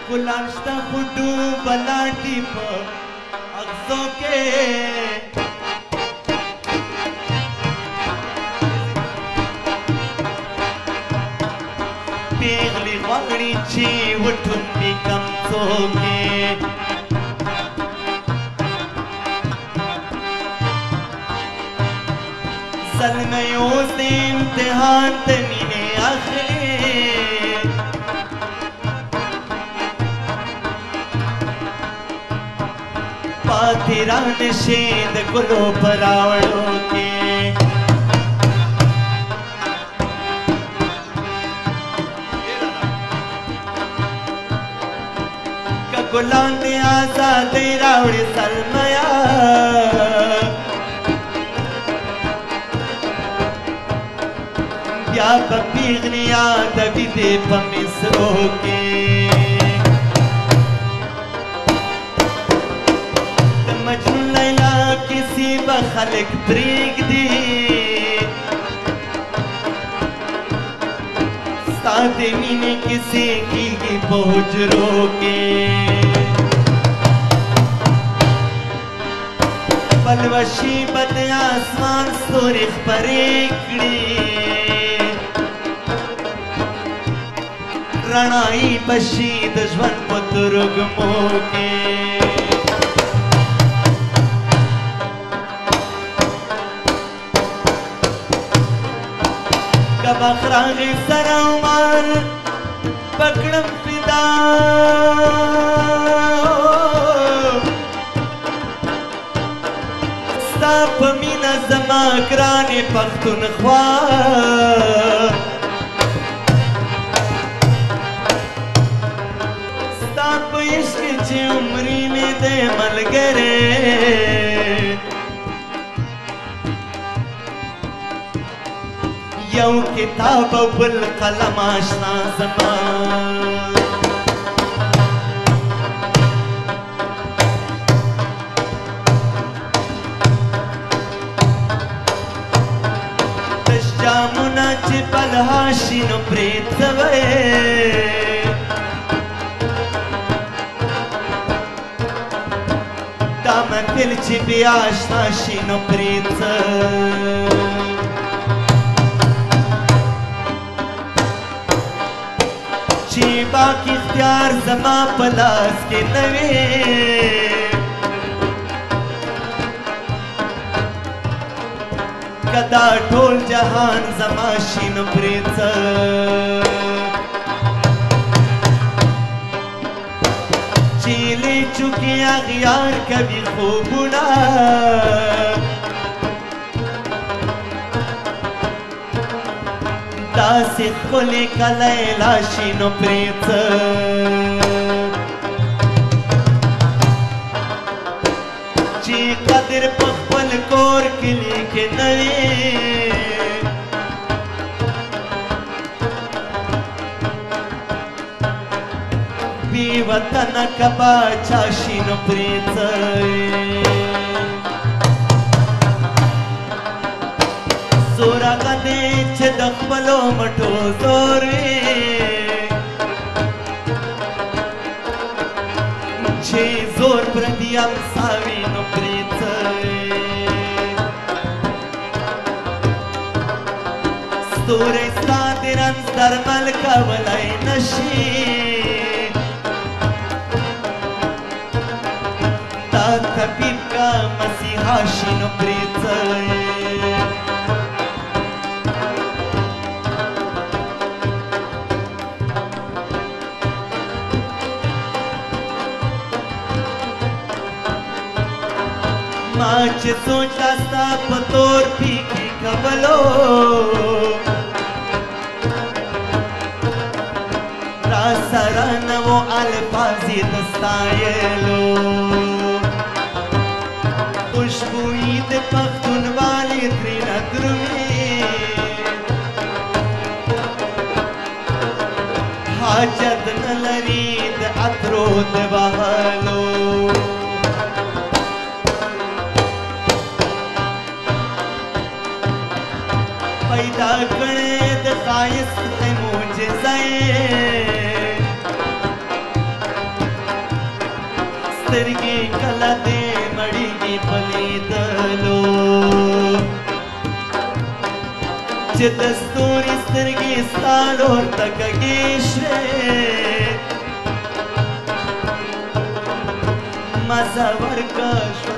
ګلان شته خو ډوبه لاندې په اغزو کې پیغلې غواړي چې وټومبي کمڅو کې زلمی اوس د امتحان د مینې اخلي پاتې رانشي د ګلو په راوړو کې که ګلان د ازادۍ راوړي سلمیا بیا به پیغلې یادوي دې په مصرو کې د مجنون لیلا کیسې به خلک پرېږدي ستا د مینې کیسې کېږي په حجرو کې پلوشي به د اسمان ستوري خپرې کړي رڼایي بشي د ژوند په ترږمو کې که بخ راغی سره عمر پکړم فدا ستا په مینه زما ګرانې پښتونخوا چې عمرې مې دی ملګری یو کتاب او بل قلم آشنا زما تش جامونه چې بلها شي نو پرېږدوئ محفل چې بیا اشنا شي نو پرېږده چې باقي اختیار زما په لاس کې نه وي که دا ټول جهان زما شي نو پرېږده چیلې چوکې اغیار کوي خوبونه داسې ښکلې کلی لا شي نو پرېږده چې قدر په خپل کور کلي کې نه وي بی وطن کبا چاشی نو پرېږده زور هغه دی چې د خپلو مټو زور وي چې زور پردي امساوي نو پرېږده ستوری ستا د رنځ درمل کولی نشي طبیب کا مسیحا شي نو پرېږده ما چې سوچ دا ستا په تور پیکي کولو را سره نه و الفاظ یې د ستایلو خوشبویی د پښتونوالې ترېنه درومي حاجت نه لري د عطرو د وهلو پیدا کړې د ښایست معجزه یې سترګې کله دې مړېږي په لیدلو چې د ستوري سترګې ستا لور ته کږې شوې مزه ورکه